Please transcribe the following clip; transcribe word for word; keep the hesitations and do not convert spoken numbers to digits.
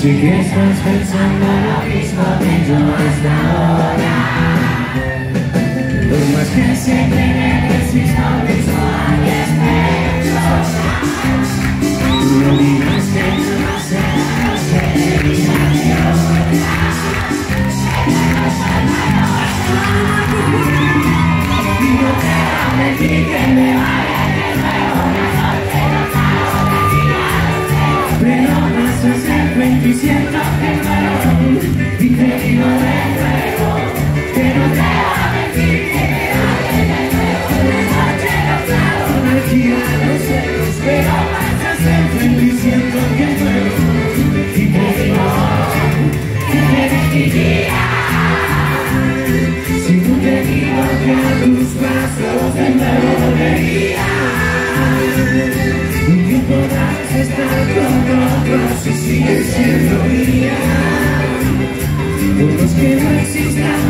Sé que estás pensando lo mismo que yo hasta ahora. Por más que se cree que exista un beso al despecho, no digas que no será y no te va a mentir que me vaya de nuevo, no soy no salgo de día, pero no sos el veintisiete que no, y te digo de nuevo que no te va a mentir que me vaya de nuevo, de noche no salgo de día, no sé, pero no sos el veintisiete que no, y te digo que me mentiría. Si tú te digo que a tus brazos de nuevo volvería, y que podrás estar con otros y sigues siendo mía, por los que no existan